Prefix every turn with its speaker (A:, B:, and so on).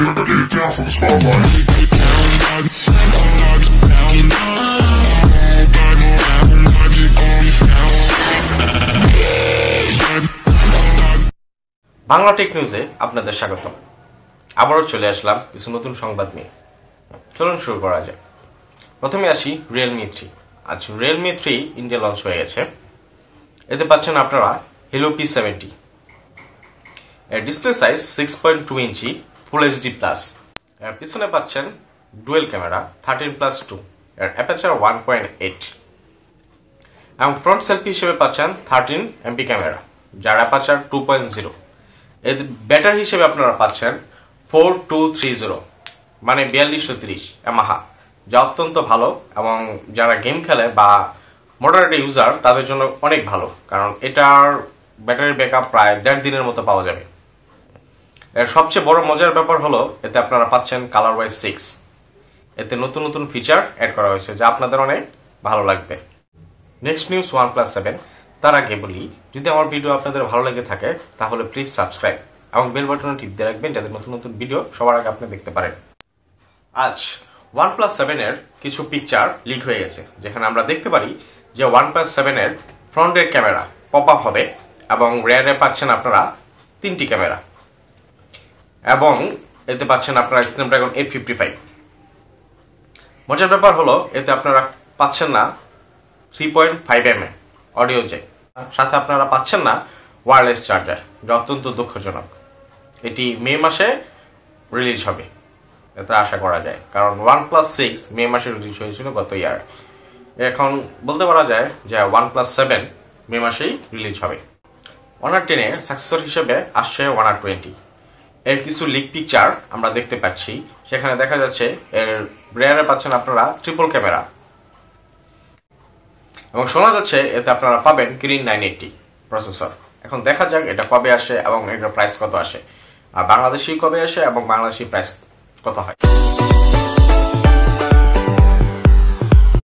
A: Bangla take নিউজে আপনাদের স্বাগত। আবারও চলে আসলাম কিছু নতুন সংবাদ নিয়ে। চলুন শুরু করা যাক। প্রথমে আসি realme 3। আজ realme 3 ইন্ডিয়া লঞ্চ হয়ে গেছে। এতে পাচ্ছেন আপনারা Hello P70, এর display size 6.2 inch full HD plus. এর পিছনে পাচ্ছেন ডুয়েল ক্যামেরা 13+2, এর অ্যাপারচার 1.8 এবং ফ্রন্ট সেলফি হিসেবে পাচ্ছেন 13 এমপি ক্যামেরা যার অ্যাপারচার 2.0। এর ব্যাটারি হিসেবে আপনারা পাচ্ছেন 4230 মানে 4230 ইয়ামাহা, যা অত্যন্ত ভালো এবং যারা গেম খেলে বা মডারেট ইউজার তাদের জন্য অনেক ভালো, কারণ এটার ব্যাটারি ব্যাকআপ প্রায় 1.5 দিনের মতো পাওয়া যাবে। এর সবচেয়ে বড় মজার ব্যাপার হলো এতে আপনারা পাচ্ছেন কালার ওয়াইজ 6। এতে নতুন নতুন ফিচার অ্যাড করা হয়েছে যা আপনাদের অনেক ভালো লাগবে। Next news OnePlus 7। তার আগে বলি, যদি আমার ভিডিও আপনাদের ভালো লেগে থাকে তাহলে প্লিজ সাবস্ক্রাইব এবং বেল বাটনে টিপ দিয়ে রাখবেন যাতে নতুন নতুন ভিডিও সবার আগে আপনি দেখতে পারেন। আজ OnePlus 7 এর কিছু পিকচার লিক হয়ে গেছে, যেখানে আমরা দেখতে পারি যে OnePlus 7 এর ফ্রন্টের ক্যামেরা পপ আপ হবে এবং রেয়ারে পাচ্ছেন আপনারা 3টি ক্যামেরা এবং এতে পাচ্ছেন আপনারা স্ন্যাপড্রাগন 855। মজার ব্যাপার হলো এতে আপনারা পাচ্ছেন না 3.5 mm অডিও জ্যাক, সাথে আপনারা পাচ্ছেন না ওয়্যারলেস চার্জার, যা অত্যন্ত দুঃখজনক। এটি মে মাসে রিলিজ হবে এটা আশা করা যায়, কারণ OnePlus 6 মে মাসে রিলিজ হয়েছিল গত ইয়ার। এখন বলতে পারা যায় যে OnePlus 7 মে মাসেই রিলিজ হবে। Honor 10 এর সাকসেসর হিসেবে আসছে Honor 20। এর কিছু লিক পিকচার আমরা দেখতে পাচ্ছি, সেখানে দেখা যাচ্ছে এর রেয়ারে পাচ্ছেন আপনারা ট্রিপল ক্যামেরা এবং শোনা যাচ্ছে এতে আপনারা পাবেন Kirin 980 প্রসেসর। এখন দেখা যাক এটা কবে আসে এবং এটার প্রাইস কত আসে, আর বাংলাদেশি কবে আসে এবং বাংলাদেশি প্রাইস কত হয়।